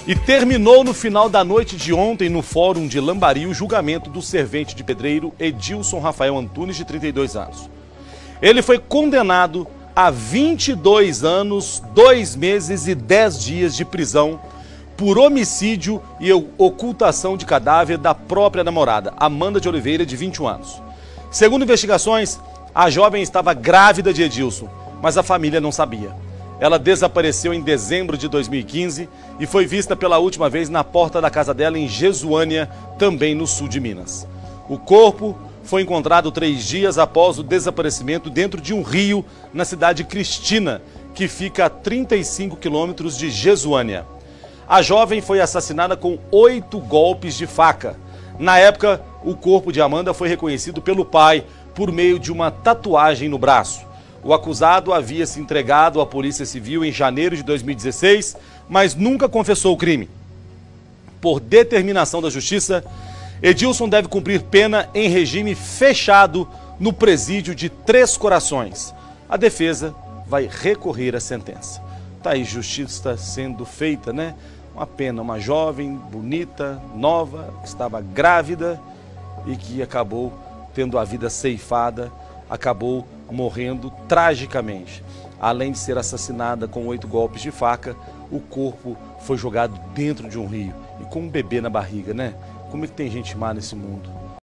E terminou no final da noite de ontem, no Fórum de Lambari, o julgamento do servente de pedreiro Edilson Rafael Antunes, de 32 anos. Ele foi condenado a 22 anos, 2 meses e 10 dias de prisão por homicídio e ocultação de cadáver da própria namorada, Amanda de Oliveira, de 21 anos. Segundo investigações, a jovem estava grávida de Edilson, mas a família não sabia. Ela desapareceu em dezembro de 2015 e foi vista pela última vez na porta da casa dela em Jesuânia, também no sul de Minas. O corpo foi encontrado 3 dias após o desaparecimento dentro de um rio na cidade de Cristina, que fica a 35 quilômetros de Jesuânia. A jovem foi assassinada com 8 golpes de faca. Na época, o corpo de Amanda foi reconhecido pelo pai por meio de uma tatuagem no braço. O acusado havia se entregado à Polícia Civil em janeiro de 2016, mas nunca confessou o crime. Por determinação da Justiça, Edilson deve cumprir pena em regime fechado no presídio de Três Corações. A defesa vai recorrer à sentença. Tá aí, justiça sendo feita, né? Uma pena, uma jovem, bonita, nova, que estava grávida e que acabou tendo a vida ceifada, acabou morrendo tragicamente. Além de ser assassinada com 8 golpes de faca, o corpo foi jogado dentro de um rio e com um bebê na barriga, né? Como é que tem gente má nesse mundo?